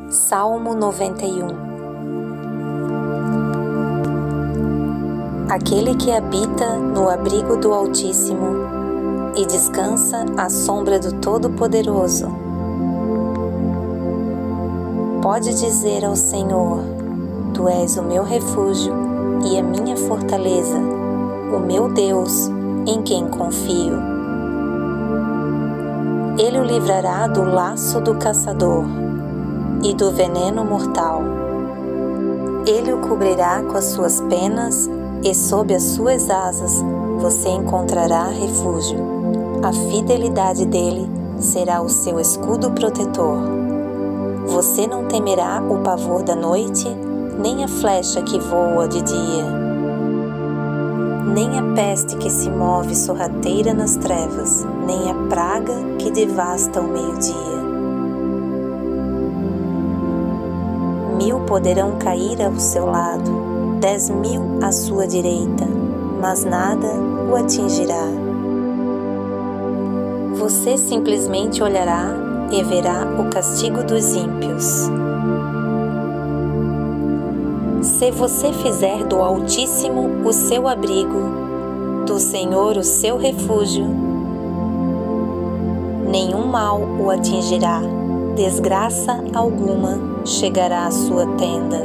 Salmo 91. Aquele que habita no abrigo do Altíssimo e descansa à sombra do Todo-Poderoso, pode dizer ao Senhor: Tu és o meu refúgio e a minha fortaleza, o meu Deus, em quem confio. Ele o livrará do laço do caçador e do veneno mortal. Ele o cobrirá com as suas penas e sob as suas asas você encontrará refúgio. A fidelidade dele será o seu escudo protetor. Você não temerá o pavor da noite, nem a flecha que voa de dia, nem a peste que se move sorrateira nas trevas, nem a praga que devasta ao meio-dia. 1000 poderão cair ao seu lado, 10.000 à sua direita, mas nada o atingirá. Você simplesmente olhará e verá o castigo dos ímpios. Se você fizer do Altíssimo o seu abrigo, do Senhor o seu refúgio, nenhum mal o atingirá, desgraça alguma chegará à sua tenda.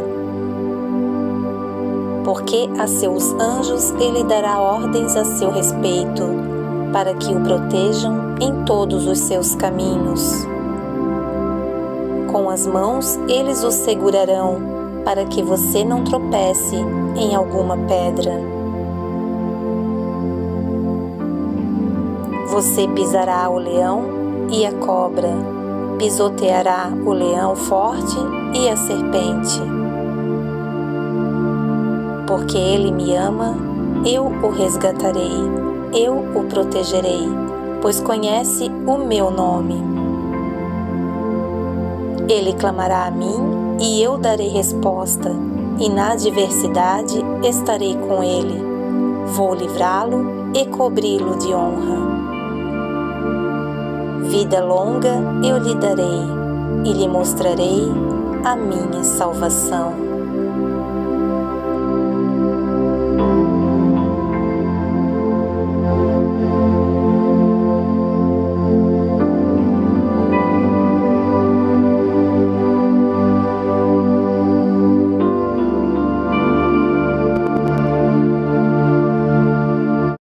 Porque a seus anjos ele dará ordens a seu respeito, para que o protejam em todos os seus caminhos. Com as mãos eles o segurarão, para que você não tropece em alguma pedra. Você pisará o leão e a cobra, pisoteará o leão forte e a serpente. Porque ele me ama, eu o resgatarei, eu o protegerei, pois conhece o meu nome. Ele clamará a mim e eu darei resposta, e na adversidade estarei com ele. Vou livrá-lo e cobri-lo de honra. Vida longa eu lhe darei, e lhe mostrarei a minha salvação.